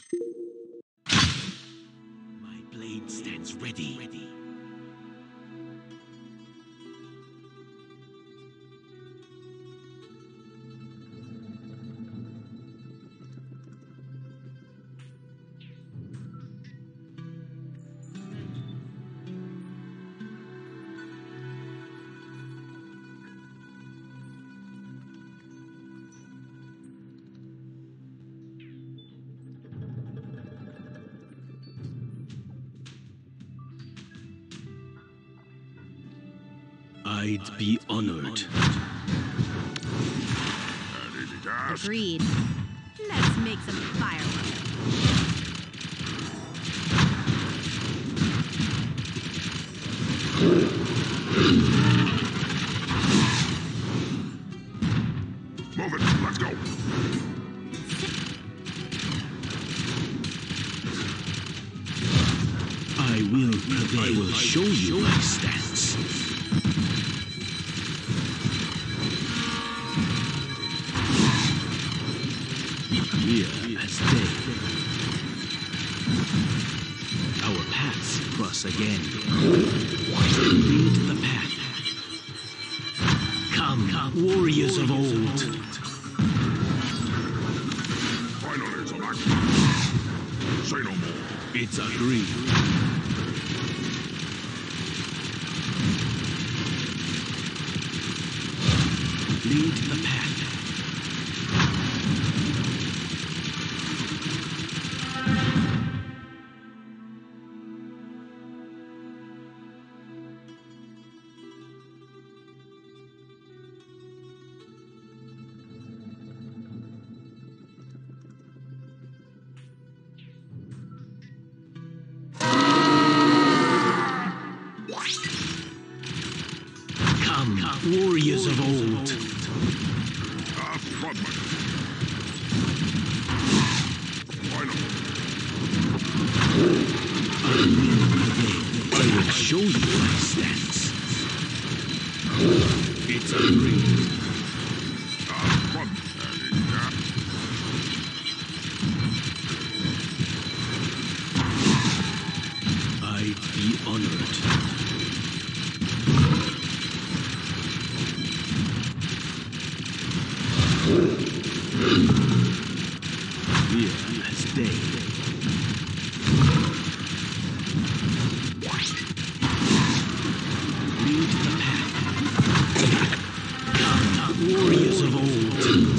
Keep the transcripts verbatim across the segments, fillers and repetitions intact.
My blade stands ready. ready. I'd be honored. Agreed. Let's make some fireworks. Move it. Let's go. I will prevail. I will show you my stance. Clear as day. Our paths cross again. Lead the path. Come, Come warriors of old. Finally, some action. Say no more. It's agreed. Lead the path. Warriors of old. Ah, frogman. Final. I will prevail. I will show you my stance. It's agreed. Ah, frogman. I'd be honored. Clear as day. Lead the path. Come, warriors of old.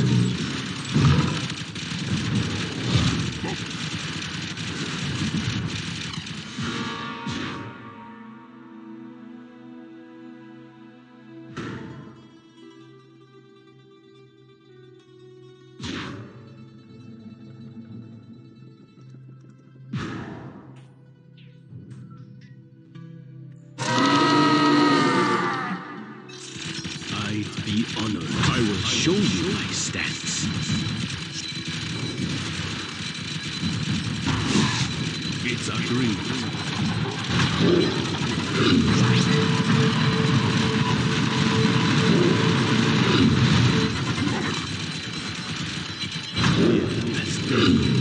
I'd be honored. I will show you my stance. It's agreed. Clear as day.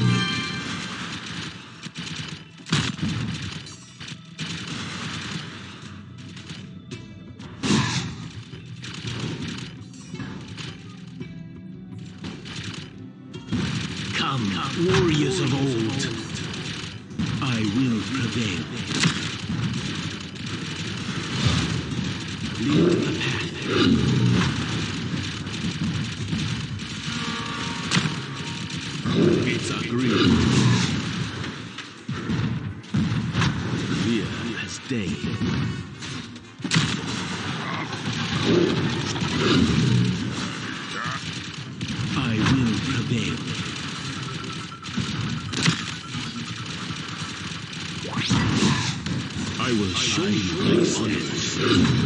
Come, warriors of old. I will prevail. Lead the path. It's agreed. Clear as day. I will prevail. I will show you my honor.